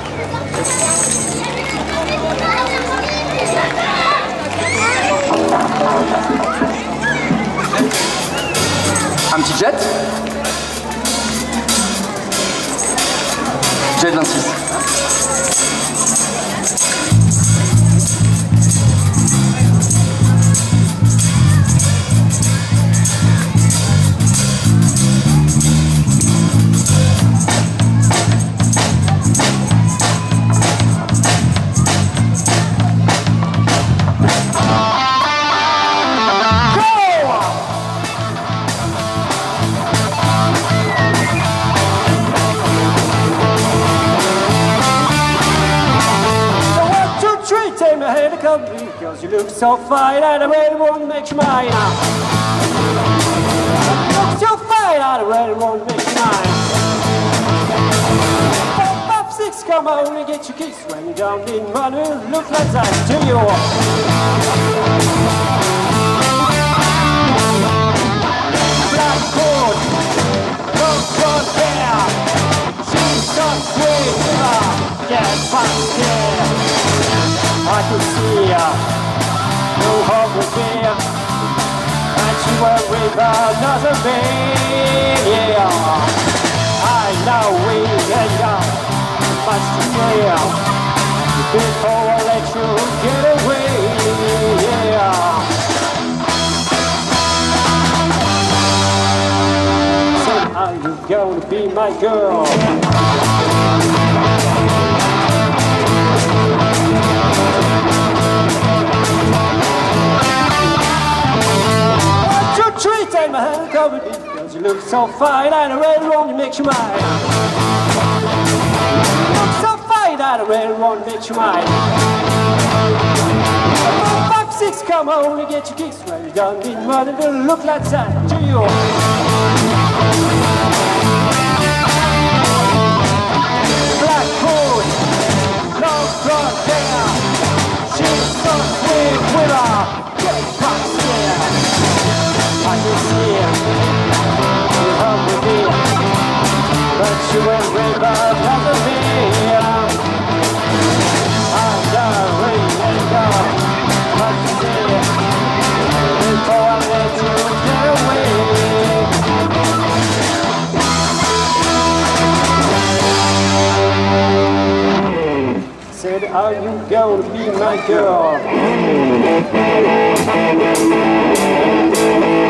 Un petit jet. Jet 26. Cause you look so fine and I really won't make you mine. You look so fine and I really won't make you mine. 4, 5, 6, come on and get your kiss when you don't need money. Look like that to you. Black coat, long blonde hair. She's so sweet, get past here. I could see her, no hope was there, and she went with another man, yeah. I know we ain't got much to say, before I let you get away, yeah. So are you gonna be my girl? Take my hand, cover me, cause you look so fine and I really want to make you mine. You look so fine and I really want to make you mine. 4, 5, 6, come on and get your kicks when you don't need money to look like that to you. Black coat, long blonde hair, she's so sweet with her get past there. I can see her, you hung with me, but she went with another man. I'm done waiting down, but you say, before I let you get away. Said, are you gonna be my girl?